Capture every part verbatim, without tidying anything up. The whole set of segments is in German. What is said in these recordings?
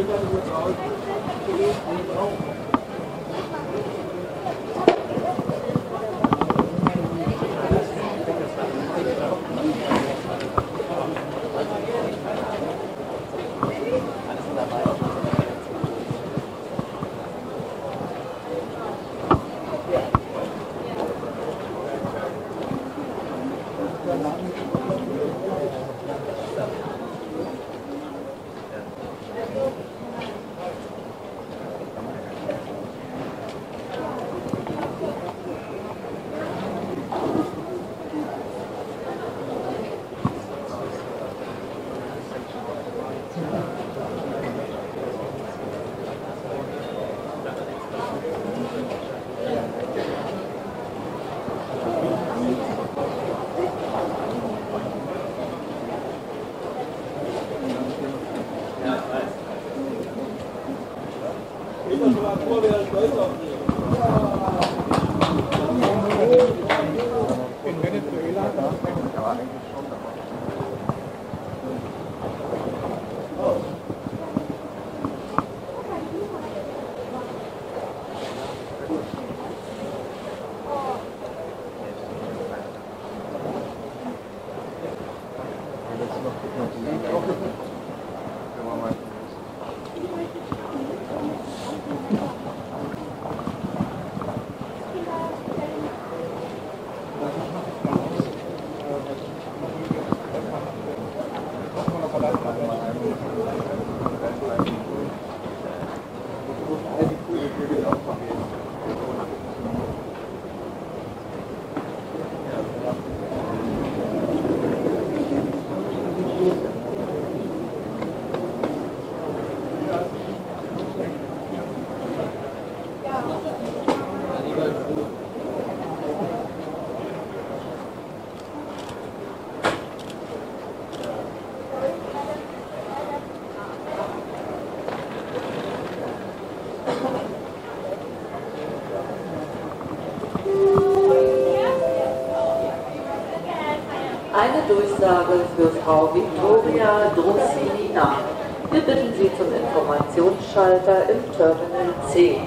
Eine Durchsage für Frau Victoria Drussilina. Wir bitten Sie zum Informationsschalter im Terminal C.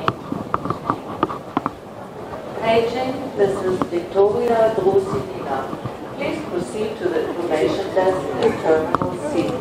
Paging Missus Victoria Drussilina. Please proceed to the information desk in Terminal C.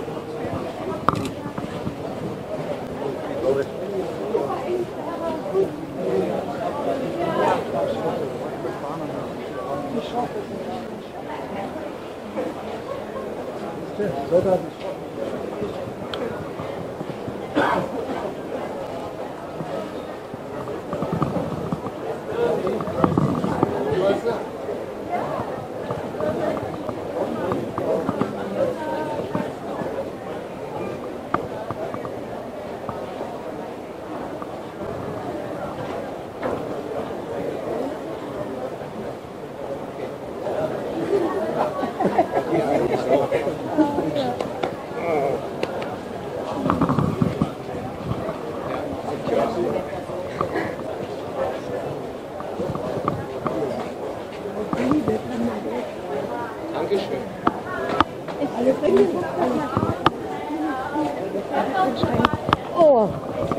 Oh.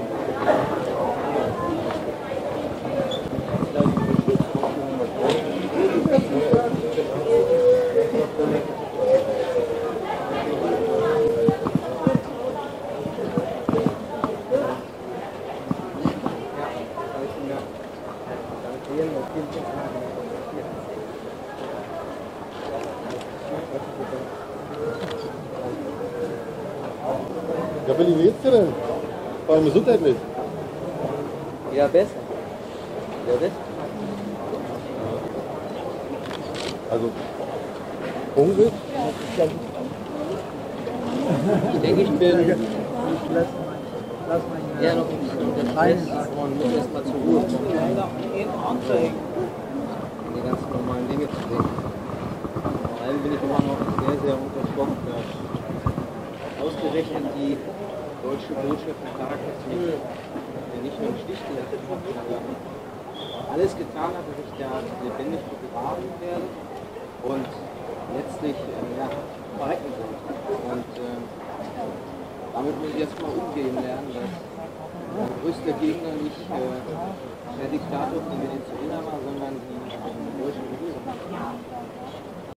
Ja, wie geht's dir denn? Vor allem gesundheitlich? Ja, besser. Ja, besser. Also, hungrig? Ich denke, ich bin ja noch ein bisschen unter Stress und muss erstmal zur Ruhe kommen. Die ganzen normalen Dinge zu sehen. Vor allem bin ich immer noch sehr, sehr unter Schock, dass ausgerechnet die deutsche Botschaft in Caracas mich nicht nur im Stich gelassen hat, sondern alles getan hat, dass ich da lebendig begraben werde und letztlich äh, ja, verrecken soll. Und äh, da damit muss ich jetzt mal umgehen lernen, dass mein größter Gegner nicht äh, der Diktator von Venezuela war, sondern die deutsche